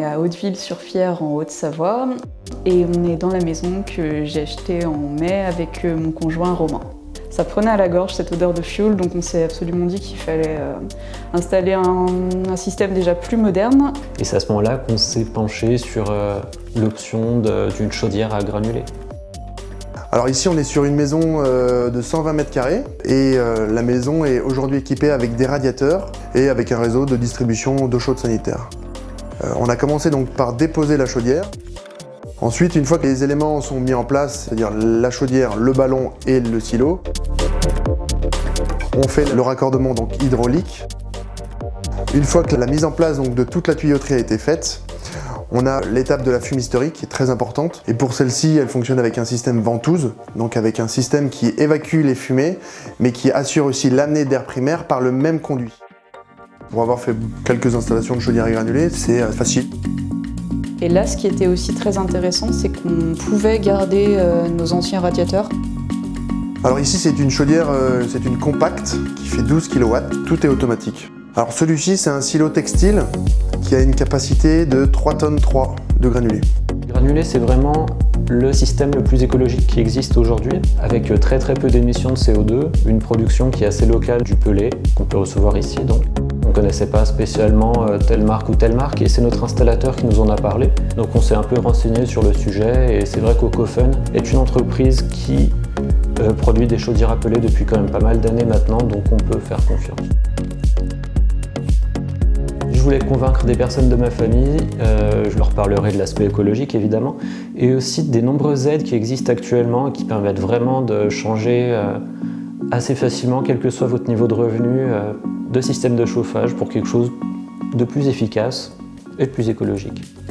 à Hauteville-sur-Fière en Haute-Savoie et on est dans la maison que j'ai achetée en mai avec mon conjoint Romain. Ça prenait à la gorge cette odeur de fioul, donc on s'est absolument dit qu'il fallait installer un système déjà plus moderne. Et c'est à ce moment-là qu'on s'est penché sur l'option d'une chaudière à granulés. Alors ici on est sur une maison de 120 mètres carrés et la maison est aujourd'hui équipée avec des radiateurs et avec un réseau de distribution d'eau chaude sanitaire. On a commencé donc par déposer la chaudière. Ensuite, une fois que les éléments sont mis en place, c'est-à-dire la chaudière, le ballon et le silo, on fait le raccordement donc hydraulique. Une fois que la mise en place donc, de toute la tuyauterie a été faite, on a l'étape de la fumisterie qui est très importante. Et pour celle-ci, elle fonctionne avec un système ventouse, donc avec un système qui évacue les fumées, mais qui assure aussi l'amener d'air primaire par le même conduit. Pour avoir fait quelques installations de chaudière à granulés, c'est facile. Et là, ce qui était aussi très intéressant, c'est qu'on pouvait garder nos anciens radiateurs. Alors ici, c'est une chaudière, c'est une compacte qui fait 12 kW, tout est automatique. Alors celui-ci, c'est un silo textile qui a une capacité de 3,3 tonnes de granulés. Les granulés, c'est vraiment le système le plus écologique qui existe aujourd'hui, avec très peu d'émissions de CO2, une production qui est assez locale du pellet, qu'on peut recevoir ici donc. On ne connaissait pas spécialement telle marque ou telle marque et c'est notre installateur qui nous en a parlé. Donc on s'est un peu renseigné sur le sujet et c'est vrai qu'Ocofen est une entreprise qui produit des chaudières à pellet depuis quand même pas mal d'années maintenant, donc on peut faire confiance. Je voulais convaincre des personnes de ma famille, je leur parlerai de l'aspect écologique évidemment, et aussi des nombreuses aides qui existent actuellement et qui permettent vraiment de changer assez facilement, quel que soit votre niveau de revenu, de système de chauffage pour quelque chose de plus efficace et de plus écologique.